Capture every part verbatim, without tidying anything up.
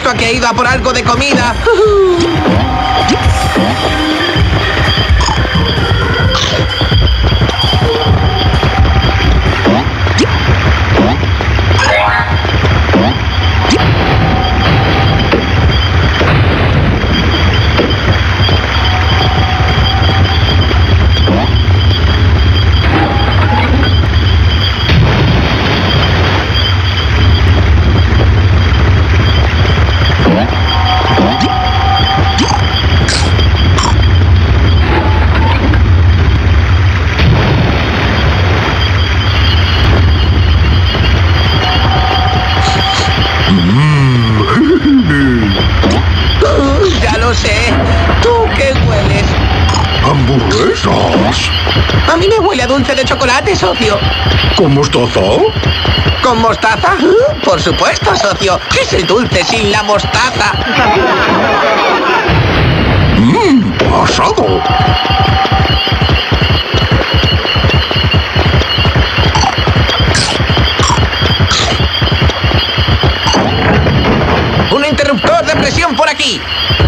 apuesto a que ha ido a por algo de comida. ¿Hamburguesas? A mí me huele a dulce de chocolate, socio. ¿Con mostaza? ¿Con mostaza? Por supuesto, socio. ¿Qué es el dulce sin la mostaza? Mmm, asado. Un interruptor de presión por aquí.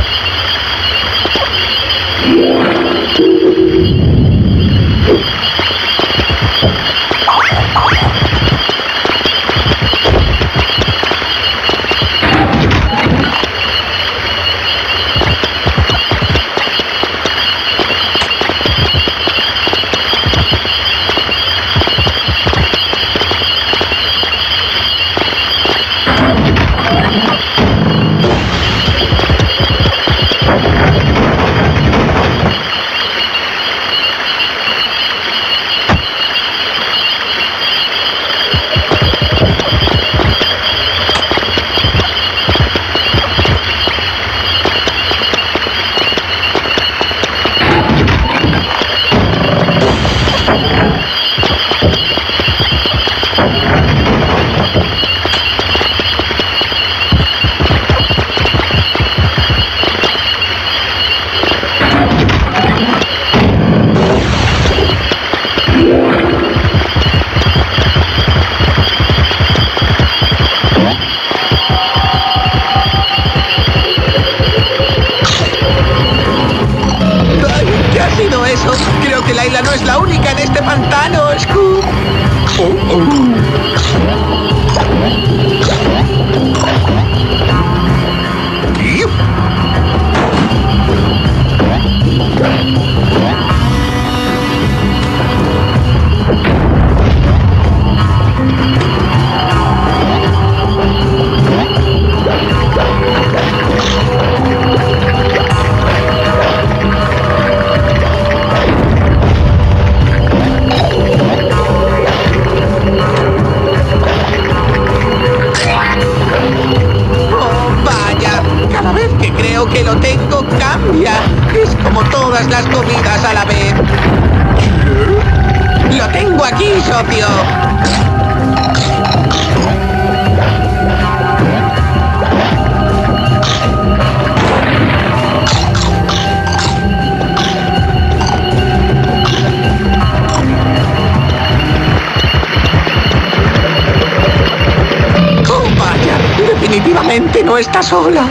Creo que Layla no es la única en este pantano, Scoop. Oh, oh. Que lo tengo cambia. Es como todas las comidas a la vez. Lo tengo aquí, socio. Oh, vaya. Definitivamente no está sola.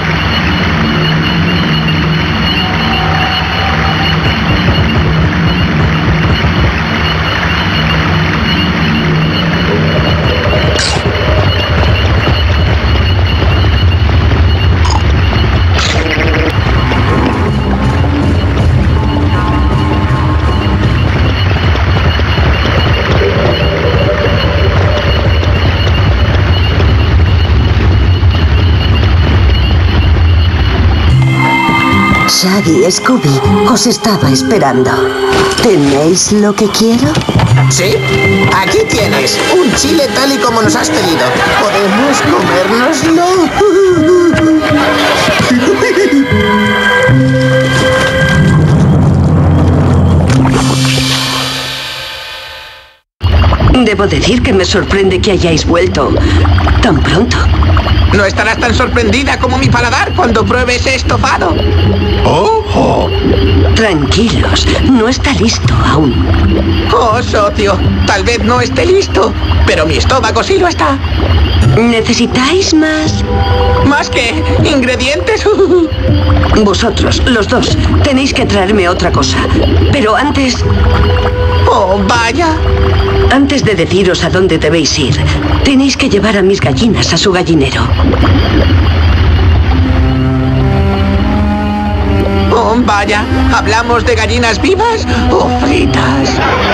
Shaggy, Scooby, os estaba esperando. ¿Tenéis lo que quiero? Sí, aquí tienes un chile tal y como nos has pedido. ¿Podemos comérnoslo? Debo decir que me sorprende que hayáis vuelto tan pronto. No estarás tan sorprendida como mi paladar cuando pruebe ese estofado. Oh, oh. Tranquilos, no está listo aún. Oh, socio, tal vez no esté listo, pero mi estómago sí lo está. ¿Necesitáis más? ¿Más qué? Vosotros, los dos, tenéis que traerme otra cosa. Pero antes... ¡Oh, vaya! Antes de deciros a dónde debéis ir, tenéis que llevar a mis gallinas a su gallinero. ¡Oh, vaya! ¿Hablamos de gallinas vivas o fritas?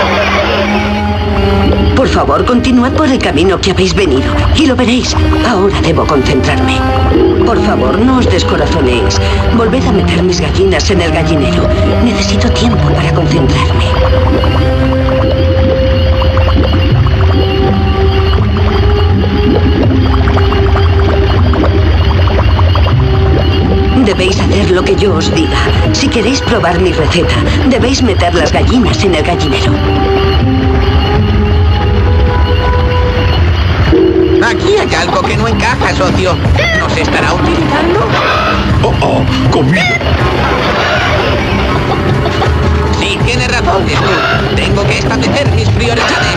Por favor, continuad por el camino que habéis venido y lo veréis. Ahora debo concentrarme. Por favor, no os descorazonéis. Volved a meter mis gallinas en el gallinero. Necesito tiempo para concentrarme. Debéis hacer lo que yo os diga. Si queréis probar mi receta, debéis meter las gallinas en el gallinero. Aquí hay algo que no encaja, socio. ¿Nos estará utilizando? Oh, oh, comida. Sí, tiene razón, Scoop. Tengo que establecer mis prioridades.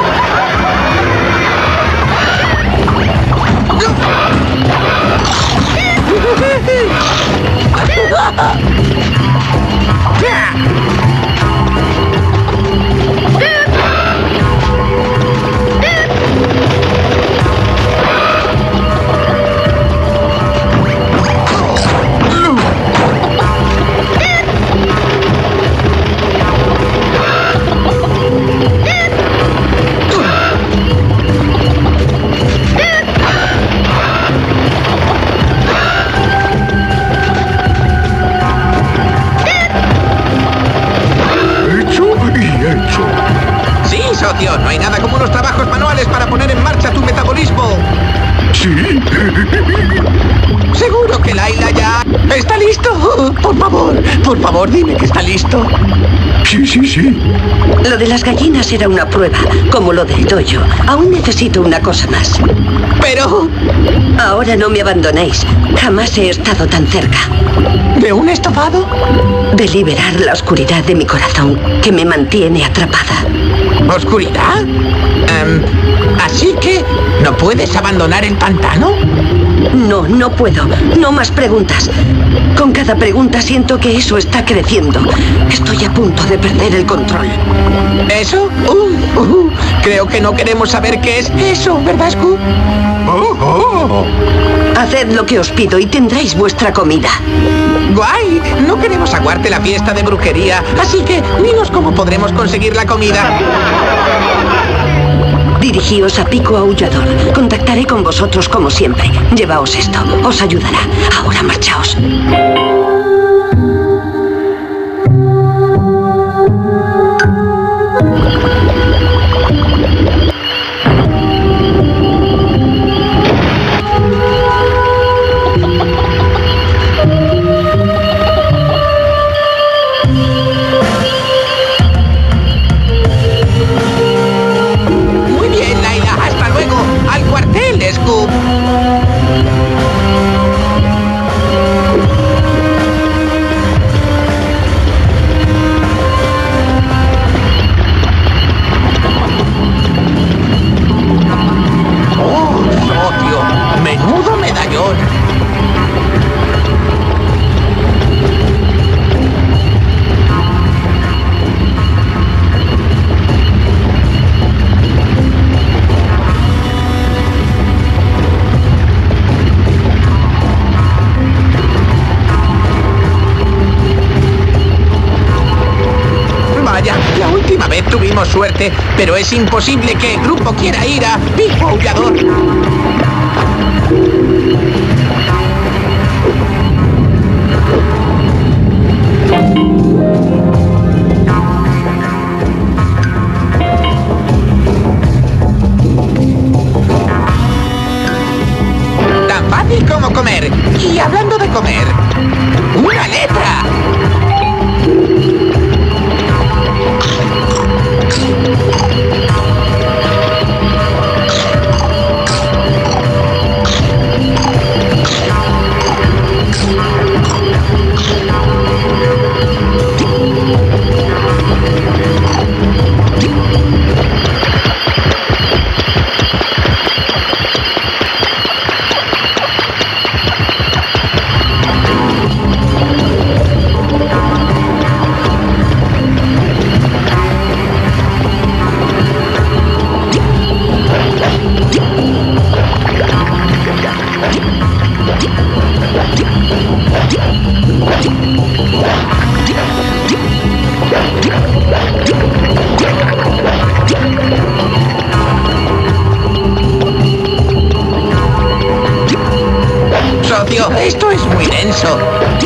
Socio, no hay nada como unos trabajos manuales para poner en marcha tu metabolismo. Sí. Seguro que Laila ya está listo. Por favor, por favor, dime que está listo. Sí, sí, sí. Lo de las gallinas era una prueba, como lo del dojo. Aún necesito una cosa más. Pero... Ahora no me abandonéis. Jamás he estado tan cerca. ¿De un estofado? De liberar la oscuridad de mi corazón, que me mantiene atrapada. ¿Oscuridad? Um, ¿Así que no puedes abandonar el pantano? No, no puedo. No más preguntas. Con cada pregunta siento que eso está creciendo. Estoy a punto de perder el control. ¿Eso? Uh, uh, creo que no queremos saber qué es eso, ¿verdad, Scoop? Oh, oh. Haced lo que os pido y tendréis vuestra comida. ¡Guay! No queremos aguarte la fiesta de brujería, así que dinos cómo podremos conseguir la comida. Dirigíos a Pico Aullador. Contactaré con vosotros como siempre. Llevaos esto. Os ayudará. Ahora marchaos. Scoop. Oh, socio, menudo medallón. La última vez tuvimos suerte, pero es imposible que el grupo quiera ir a Pico Aullador. Tan fácil como comer. Y hablando de comer, ¡una letra! esto es muy denso.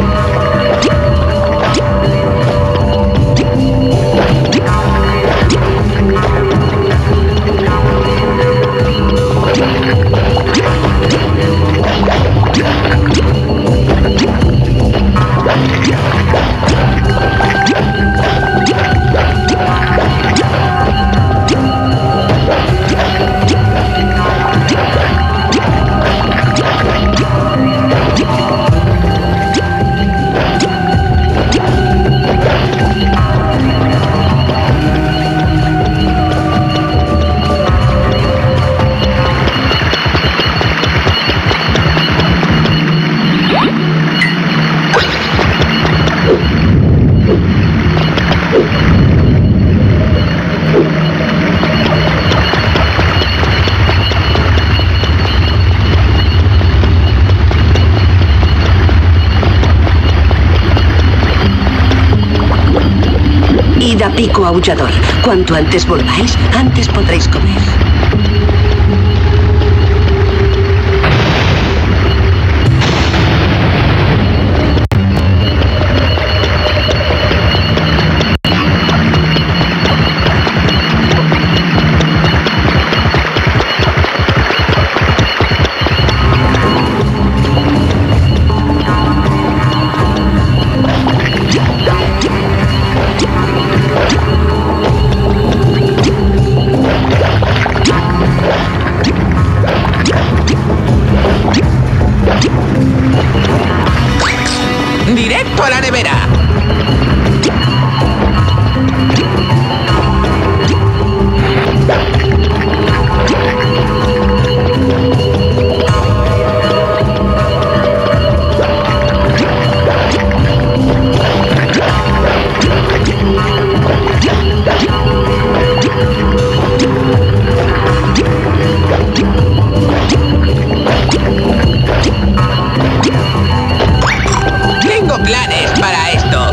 Id a Pico Aullador. Cuanto antes volváis, antes podréis comer. ¡Directo a la nevera! Tengo planes para esto.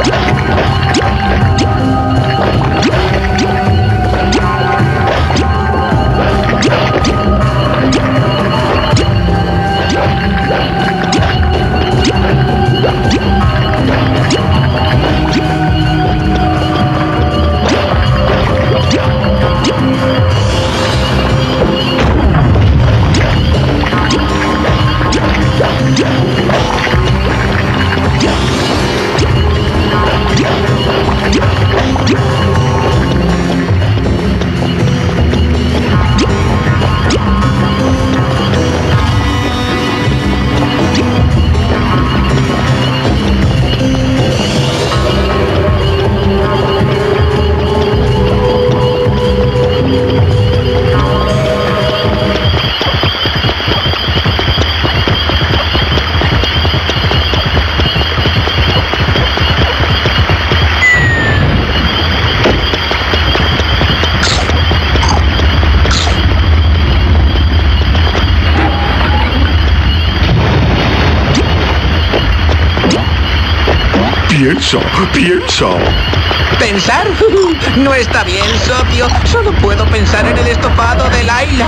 Piensa, piensa. ¿Pensar? No está bien, socio. Solo puedo pensar en el estofado de Laila.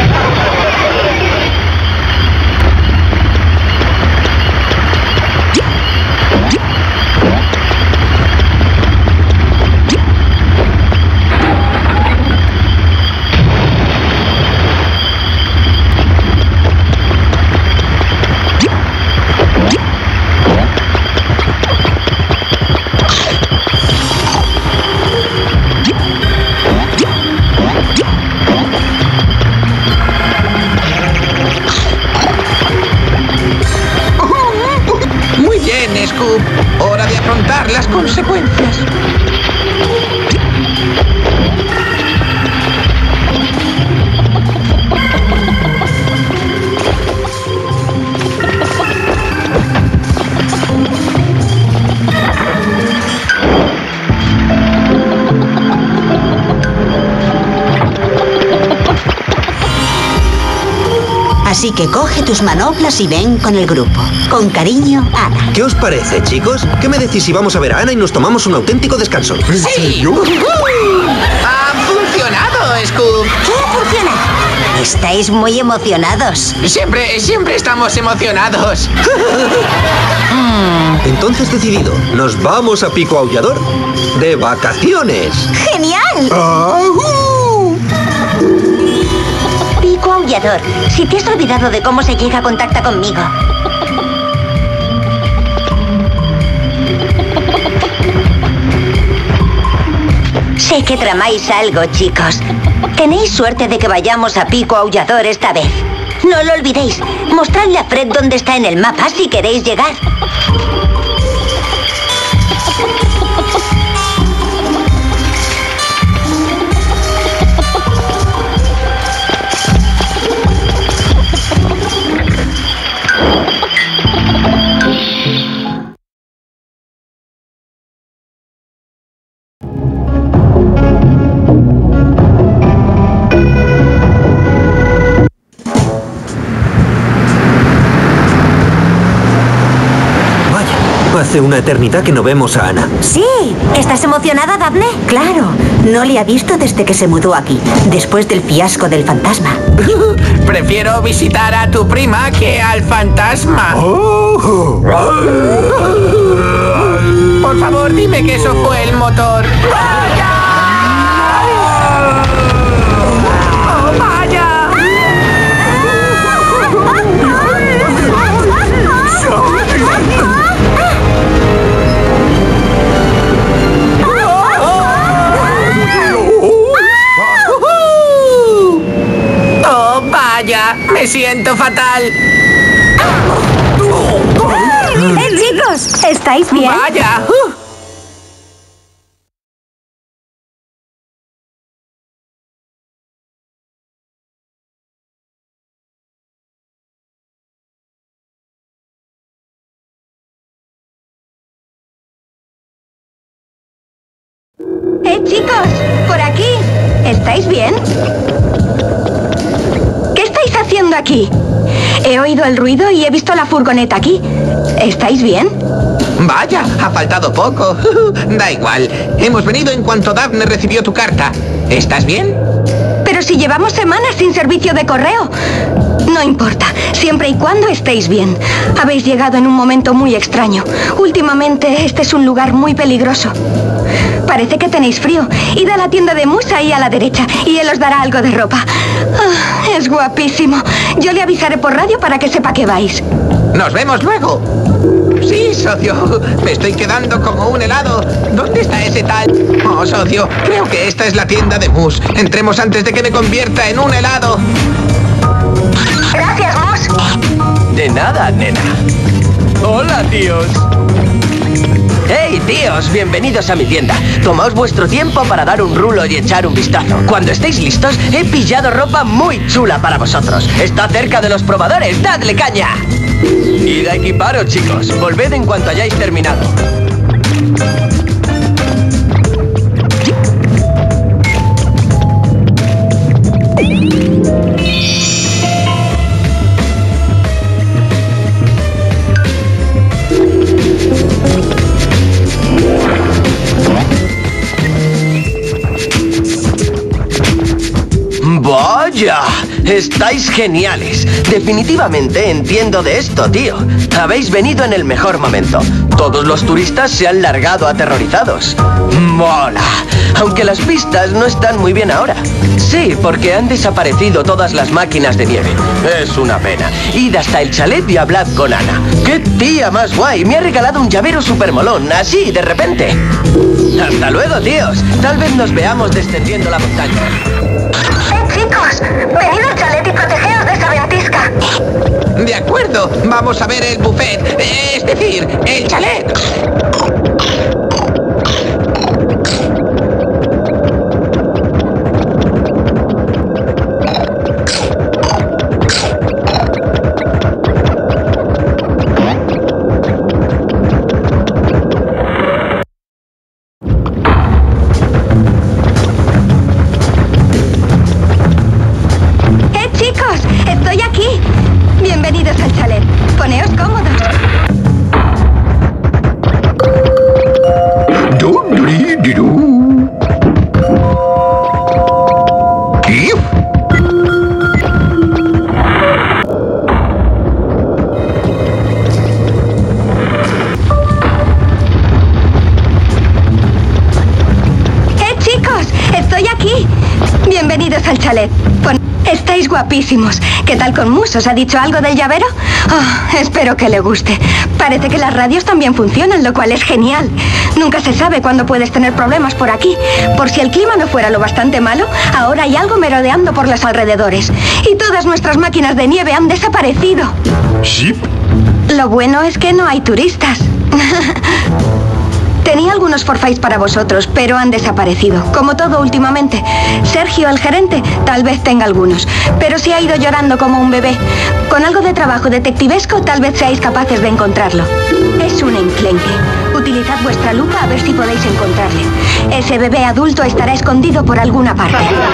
Scoop, hora de afrontar las consecuencias. Así que coge tus manoplas y ven con el grupo. Con cariño, Ana. ¿Qué os parece, chicos? ¿Qué me decís si vamos a ver a Ana y nos tomamos un auténtico descanso? ¿En ¡Sí! serio? ¡Ha funcionado, Scoop! ¿Qué funciona? estáis muy emocionados. Siempre, siempre estamos emocionados. Entonces decidido, nos vamos a Pico Aullador de vacaciones. ¡Genial! ¡Ahú! Pico Aullador, si te has olvidado de cómo se llega, contacta conmigo. Sé que tramáis algo, chicos. Tenéis suerte de que vayamos a Pico Aullador esta vez. No lo olvidéis. Mostradle a Fred dónde está en el mapa si queréis llegar. Hace una eternidad que no vemos a Ana. Sí, ¿estás emocionada, Daphne? Claro, no le ha visto desde que se mudó aquí, después del fiasco del fantasma. Prefiero visitar a tu prima que al fantasma. Oh. Por favor, dime que eso fue el motor. ¡Vaya! ¡Oh, vaya! ¡Oh, vaya! Me siento fatal. ¡Eh, chicos! ¿Estáis bien? ¡Vaya! Uh. ¡Eh, chicos! ¡Por aquí! ¿Estáis bien? ¿Qué estáis haciendo aquí? He oído el ruido y he visto la furgoneta aquí. ¿Estáis bien? Vaya, ha faltado poco. Da igual. Hemos venido en cuanto Daphne recibió tu carta. ¿Estás bien? Pero si llevamos semanas sin servicio de correo. No importa, siempre y cuando estéis bien. Habéis llegado en un momento muy extraño. Últimamente este es un lugar muy peligroso. Parece que tenéis frío. Id a la tienda de Moose ahí a la derecha y él os dará algo de ropa. Ah, es guapísimo. Yo le avisaré por radio para que sepa que vais. ¡Nos vemos luego! Sí, socio. Me estoy quedando como un helado. ¿Dónde está ese tal? Oh, socio, creo que esta es la tienda de Moose. Entremos antes de que me convierta en un helado. Gracias, Moose. De nada, nena. Hola, tíos. ¡Hey, tíos! Bienvenidos a mi tienda. Tomaos vuestro tiempo para dar un rulo y echar un vistazo. Cuando estéis listos, he pillado ropa muy chula para vosotros. Está cerca de los probadores. ¡Dadle caña! Id a equiparos, chicos. Volved en cuanto hayáis terminado. ¡Vaya! ¡Estáis geniales! Definitivamente entiendo de esto, tío. Habéis venido en el mejor momento. Todos los turistas se han largado aterrorizados. ¡Mola! Aunque las pistas no están muy bien ahora. Sí, porque han desaparecido todas las máquinas de nieve. Es una pena. Id hasta el chalet y hablad con Ana. ¡Qué tía más guay! Me ha regalado un llavero super molón, así, de repente. Hasta luego, tíos. Tal vez nos veamos descendiendo la montaña. Chicos, venid al chalet y protegeos de esa ventisca. De acuerdo, vamos a ver el buffet. Es decir, el chalet. Estoy aquí. Bienvenidos al chalet. Poneos cómodos. chalet. Pon... Estáis guapísimos. ¿Qué tal con Mus? ¿Os ha dicho algo del llavero? Oh, espero que le guste. Parece que las radios también funcionan, lo cual es genial. Nunca se sabe cuándo puedes tener problemas por aquí. Por si el clima no fuera lo bastante malo, ahora hay algo merodeando por los alrededores. Y todas nuestras máquinas de nieve han desaparecido. ¿Sí? Lo bueno es que no hay turistas. Tenía algunos forfaits para vosotros, pero han desaparecido, como todo últimamente. Sergio, el gerente, tal vez tenga algunos, pero se ha ido llorando como un bebé. Con algo de trabajo detectivesco, tal vez seáis capaces de encontrarlo. Es un enclenque. Utilizad vuestra lupa a ver si podéis encontrarle. Ese bebé adulto estará escondido por alguna parte.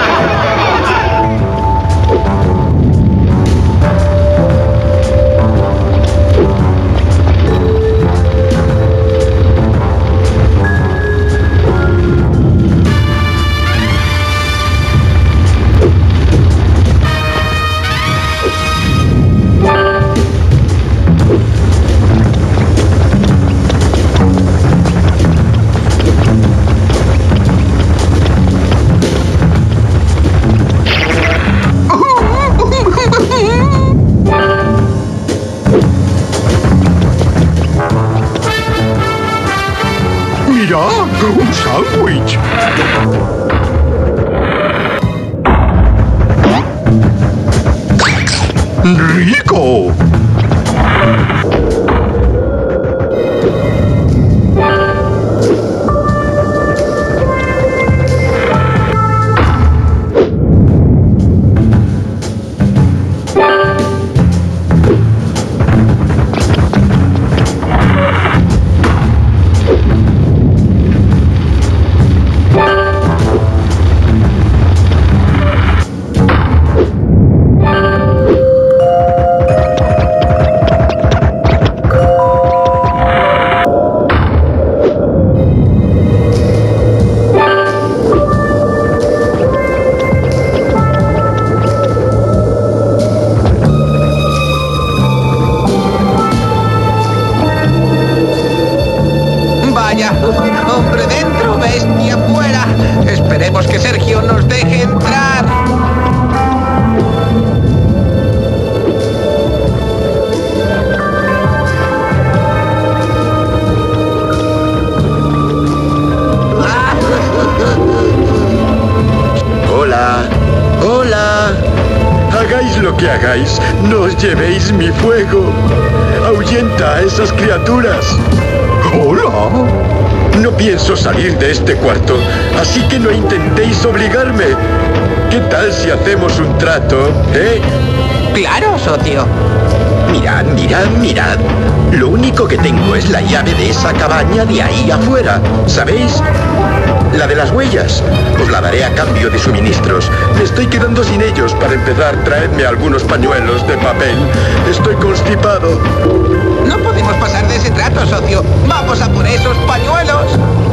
¡Mira! ¡Un sándwich! ¡Rico! Hombre dentro, bestia fuera. Esperemos que Sergio nos deje entrar. Hola, hola. Hagáis lo que hagáis, no os llevéis mi fuego. Ahuyenta a esas criaturas. Hola. No pienso salir de este cuarto, así que no intentéis obligarme. ¿Qué tal si hacemos un trato, eh? Claro, socio. Mirad, mirad, mirad. Lo único que tengo es la llave de esa cabaña de ahí afuera, ¿sabéis? La de las huellas. Os la daré a cambio de suministros. Me estoy quedando sin ellos. Para empezar, traedme algunos pañuelos de papel. Estoy constipado. No podemos pasar de ese trato, socio. ¡Vamos a por esos pañuelos!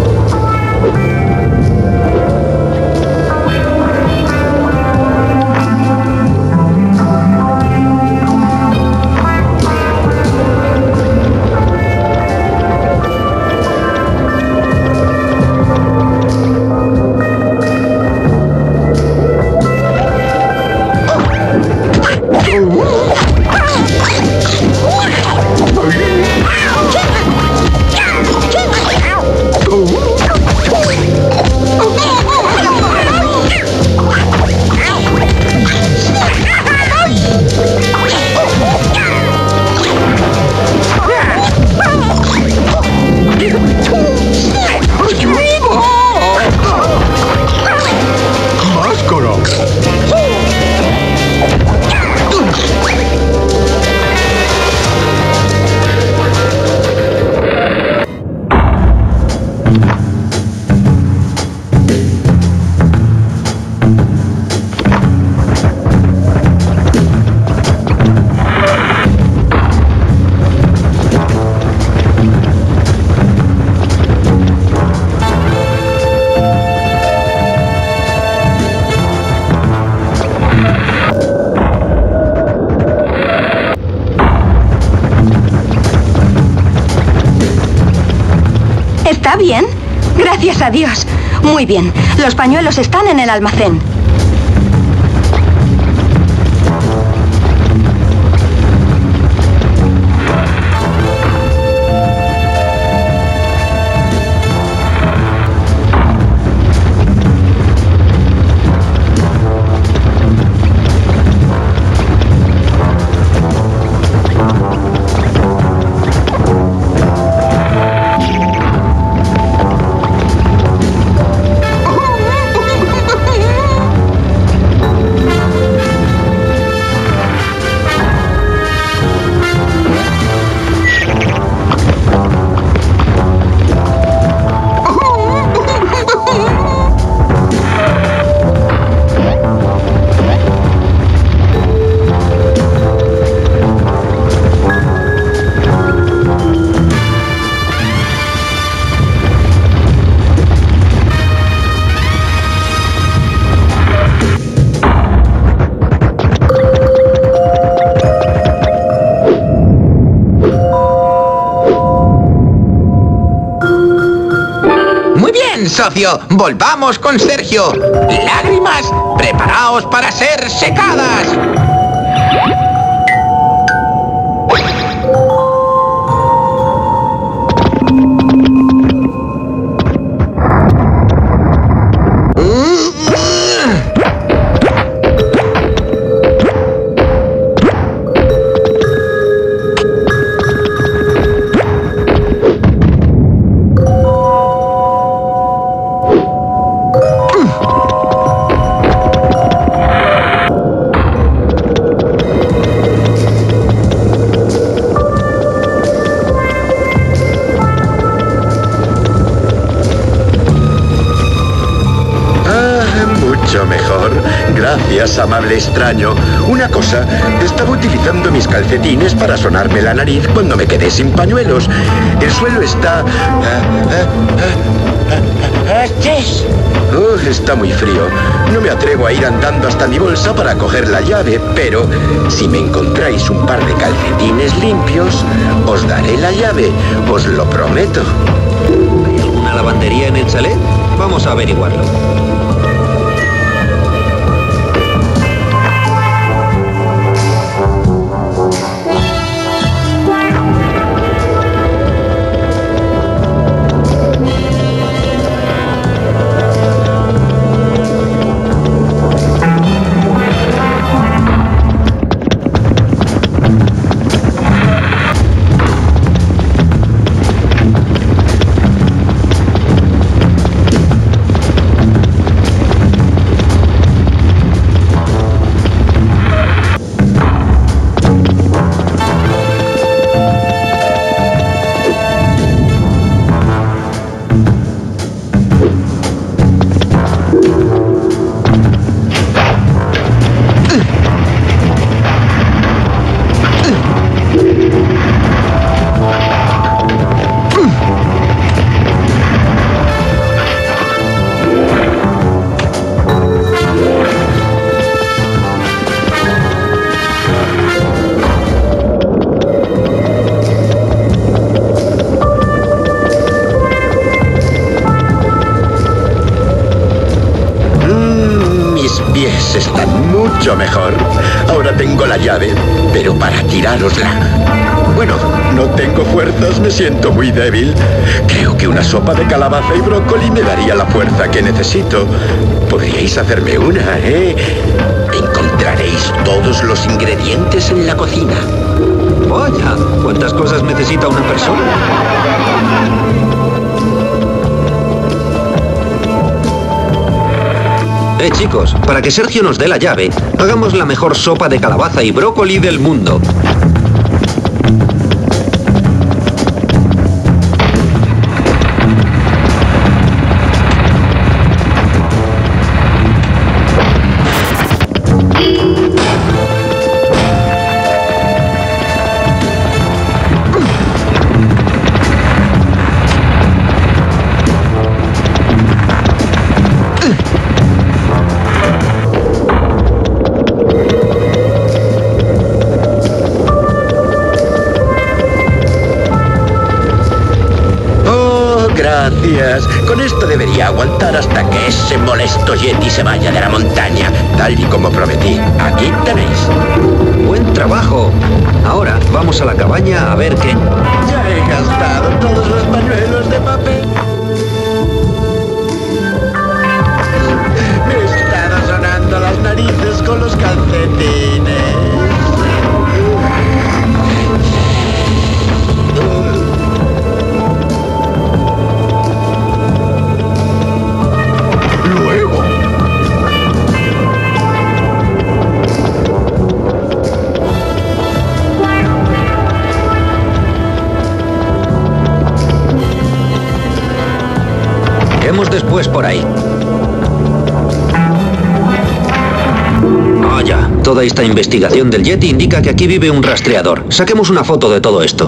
¿Está bien? Gracias a Dios. Muy bien. Los pañuelos están en el almacén. socio. Volvamos con Sergio. Lágrimas, preparaos para ser secadas. Mejor. Gracias, amable extraño. Una cosa, estaba utilizando mis calcetines para sonarme la nariz cuando me quedé sin pañuelos. El suelo está... Uh, está muy frío. No me atrevo a ir andando hasta mi bolsa para coger la llave, pero si me encontráis un par de calcetines limpios, os daré la llave, os lo prometo. ¿Hay alguna lavandería en el chalet? Vamos a averiguarlo. Están mucho mejor. Ahora tengo la llave, pero para tirárosla. Bueno, no tengo fuerzas, me siento muy débil. Creo que una sopa de calabaza y brócoli me daría la fuerza que necesito. Podríais hacerme una, ¿eh? Encontraréis todos los ingredientes en la cocina. Vaya, ¿cuántas cosas necesita una persona? Eh, chicos, para que Sergio nos dé la llave, hagamos la mejor sopa de calabaza y brócoli del mundo. Gracias. Con esto debería aguantar hasta que ese molesto Yeti se vaya de la montaña, tal y como prometí. Aquí tenéis. Buen trabajo. Ahora vamos a la cabaña a ver qué... Ya he gastado todos los pañuelos de papel. Me he estado sonando las narices con los calcetines. Iremos después por ahí. Vaya, toda esta investigación del Yeti indica que aquí vive un rastreador. Saquemos una foto de todo esto.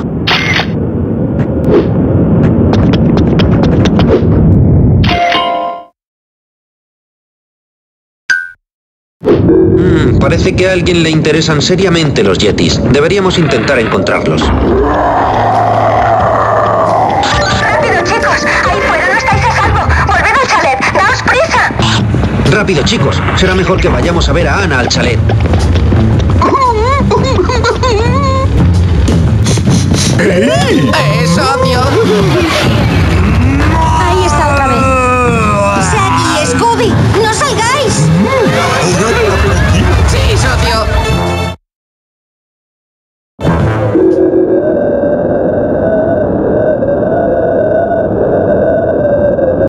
Hmm, parece que a alguien le interesan seriamente los Yetis. Deberíamos intentar encontrarlos. ¡Rápido, chicos! ¡Ahí fuera no estáis a salvo! ¡Volved Rápido, chicos. Será mejor que vayamos a ver a Ana al chalet. ¡Eh, socio!